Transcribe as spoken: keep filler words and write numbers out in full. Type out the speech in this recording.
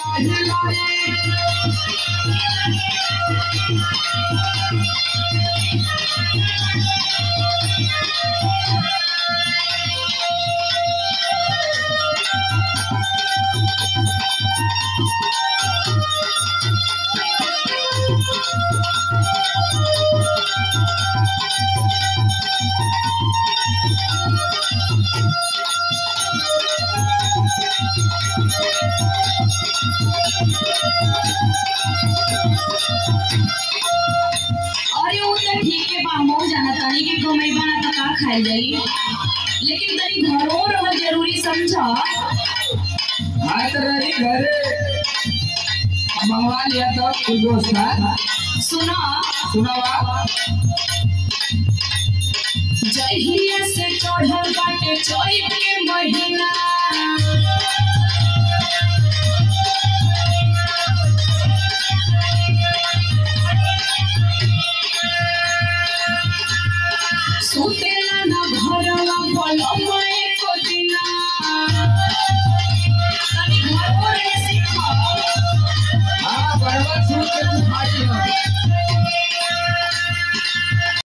अरे वो तो ठीक है बा हम जाना तानी के कमाई बना त का खाई जाई लेकिन तनी घरों रह जरूरी समझा। हाँ तो रही घरे मंगवा लिया तो कुछ दोस्त है सुना सुनावा जहिया से चढ़ल बाटे चैत के महीना